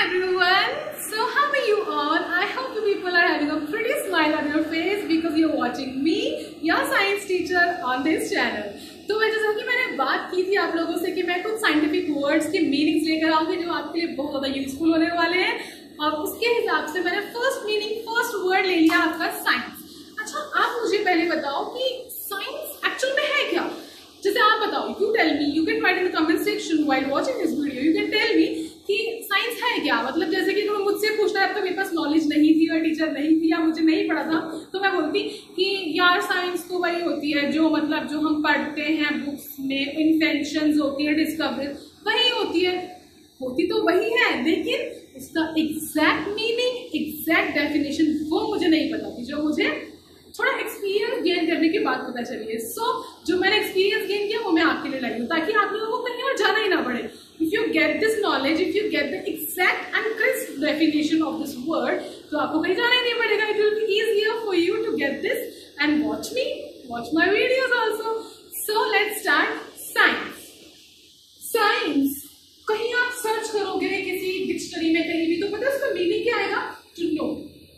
everyone. So how are you all? I hope you people are having a pretty smile on your face because you're watching me, your science teacher on this channel. तो जैसा कि मैंने बात की थी आप लोगों से कि मैं कुछ साइंटिफिक वर्ड्स के मीनिंग्स लेकर आऊंगी जो आपके लिए बहुत ज़्यादा यूजफुल होने वाले हैं, और उसके हिसाब से मैंने फर्स्ट वर्ड ले लिया आपका साइंस। अच्छा, आप मुझे पहले बताओ कि साइंस एक्चुअल में है क्या? जैसे आप बताओ, you tell me, you can write in the comment section while watching this video, you can tell me कि साइंस है क्या। मतलब जैसे कि तुम मुझसे पूछना है तो मेरे पास नॉलेज नहीं थी और टीचर नहीं थी या मुझे नहीं पढ़ा था, तो मैं बोलती कि यार साइंस तो वही होती है जो मतलब जो हम पढ़ते हैं बुक्स में, इन्वेंशंस होती है, डिस्कवरीज वही होती है, होती तो वही है, लेकिन उसका एग्जैक्ट मीनिंग, एग्जैक्ट डेफिनेशन वो मुझे नहीं पता थी, जो मुझे थोड़ा एक्सपीरियंस गेन करने के बाद पता चली है। सो जो मैंने एक्सपीरियंस गेन किया वो मैं आपके लिए लाई हूँ ताकि आप लोगों को कहीं और जाना ही ना पड़े। If you get this knowledge, if you get the exact and crisp definition of this word, तो आपको कहीं जाना ही नहीं पड़ेगा। It will be easier for you to get this and watch me, watch my videos also. So let's start. Science, science कहीं आप search करोगे किसी डिक्शनरी में कहीं भी तो पता है उसका मीनिंग क्या आएगा? To know.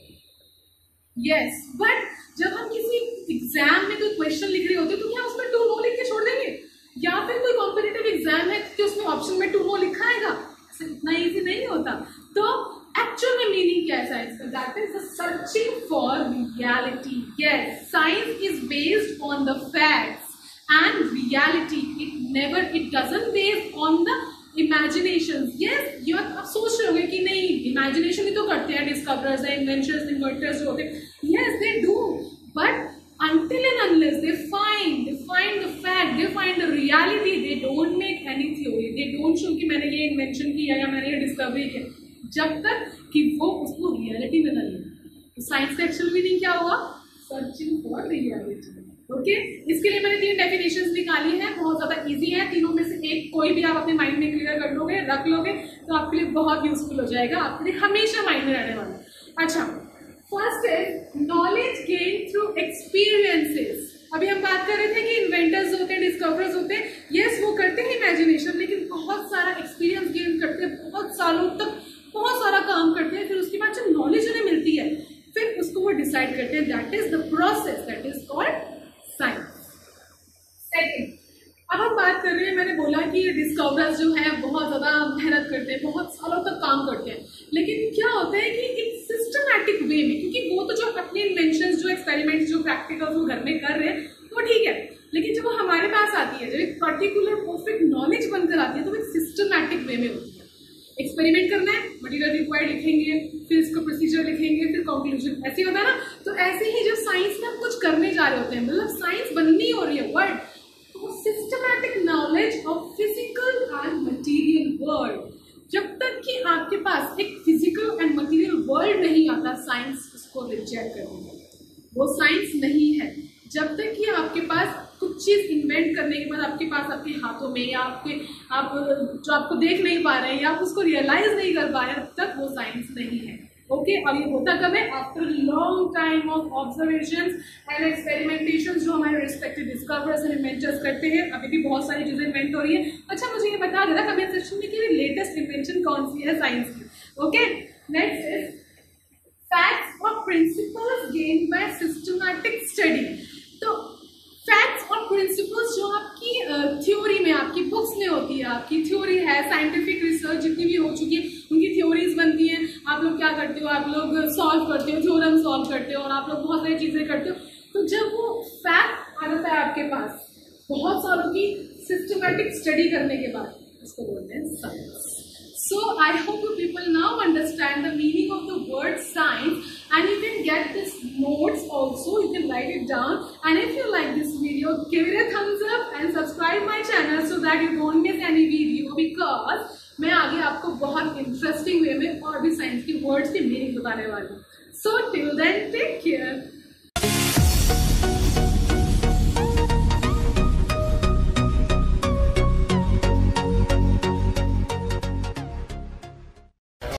यस, बट जब हम किसी एग्जाम में कोई क्वेश्चन लिख रहे होते हैं तो क्या उसमें टू नो लिख के छोड़ देंगे? या फिर कोई कॉम्पिटिटिव एग्जाम है तो उसमें ऑप्शन में टू नो लिखा आएगा? इतना इजी नहीं होता। तो एक्चुअल में मीनिंग क्या है साइंस का? That is the searching for reality. Yes, science is based on the facts and reality. It doesn't based on the imagination. Yes, ये आप सोच रहे होंगे कि नहीं इमेजिनेशन ही तो करते हैं डिस्कवरर्स है, इन्वेंशर्स, इन्वर्टर्स जो होते हैं। Yes, they do, but until and unless they find the fact, they find the reality, they don't make any theory, they don't show कि मैंने ये इन्वेंशन किया या मैंने ये डिस्कवरी किया, जब तक कि वो उसको रियलिटी में न ले। तो साइंस का एक्चुअल मीनिंग क्या होगा? Searching for reality. ओके, इसके लिए मैंने 3 डेफिनेशंस निकाली है, बहुत ज्यादा इजी है। तीनों में से एक कोई भी आप अपने माइंड में क्लियर कर लोगे, रख लोगे, तो आपके लिए बहुत यूजफुल हो जाएगा, आपके लिए हमेशा माइंड में रहने वाला। अच्छा, फर्स्ट है नॉलेज गेन थ्रू एक्सपीरियंसेस। अभी हम बात कर रहे थे कि इन्वेंटर्स होते हैं, डिस्कवरर्स होते हैं। यस, वो करते हैं इमेजिनेशन, लेकिन बहुत सारा एक्सपीरियंस गेन करते हैं, बहुत सालों तक बहुत सारा काम करते हैं, फिर उसके बाद जो नॉलेज उन्हें मिलती है फिर उसको वो डिसाइड करते हैं। That is the process, that is called science. Second, अब हम बात कर रहे हैं, मैंने बोला कि डिस्कवरर्स जो है बहुत ज्यादा मेहनत करते हैं, बहुत सालों तक काम करते हैं, लेकिन क्या होता है कि एक सिस्टमैटिक वे में, क्योंकि वो तो जो अपने इन्वेंशंस, जो एक्सपेरिमेंट्स, जो प्रैक्टिकल्स वो घर में कर रहे हैं वो ठीक है, लेकिन जब वो हमारे पास आती है, जब एक पर्टिकुलर परफेक्ट नॉलेज बनकर आती है तो वो एक सिस्टमैटिक वे में होती है। एक्सपेरिमेंट करना है, मटीरियल रिक्वायर्ड लिखेंगे, फिर इसका प्रोसीजर लिखेंगे, फिर कंक्लूजन, ऐसे होता है ना। तो ऐसे ही जब साइंस में हम कुछ करने जा रहे होते हैं, मतलब साइंस बननी हो रही है वर्ड, तो systematic knowledge of physical and material world, जब तक कि आपके पास एक फिजिकल एंड मटेरियल वर्ल्ड नहीं आता, साइंस उसको रिजेक्ट कर देगा, वो साइंस नहीं है। जब तक कि आपके पास कुछ चीज इन्वेंट करने के बाद आपके पास आपके हाथों में या आप जो आपको देख नहीं पा रहे हैं या आप उसको रियलाइज नहीं कर पा रहे हैं, तब तक वो साइंस नहीं है। ओके, और ये होता कब है? After long time of observations and experimentation जो हमारे रिस्पेक्टिव डिस्कवरर्स एंड इन्वेंटर्स करते हैं। अभी भी बहुत सारी चीजें इन्वेंट हो रही है। अच्छा, मुझे ये बता देना कमेंट सेक्शन में कि लेटेस्ट इन्वेंशन कौन सी है साइंस की। ओके, नेक्स्ट इज फैक्ट्स और principles gain by systematic study. तो फैक्ट्स और प्रिंसिपल्स जो आपकी थ्योरी में, आपकी बुक्स में होती है, आपकी थ्योरी है, साइंटिफिक रिसर्च जितनी भी हो चुकी है उनकी थ्योरीज बनती हैं। आप लोग क्या करते हो? आप लोग सॉल्व करते हो, थ्योरम सॉल्व करते हो और आप लोग बहुत सारी चीजें करते हो। तो जब वो फैक्ट आ जाता है आपके पास बहुत सालों की सिस्टमैटिक स्टडी करने के बाद, उसको बोलते हैं science. So I hope you people now understand the meaning of the word science, and you can get this notes also, you can write it down, and if you like this video, give it a thumbs up and subscribe my channel so that you don't miss any video, because मैं आगे आपको बहुत interesting way में और भी science के words के meaning बताने वाली हूँ। So till then, take care.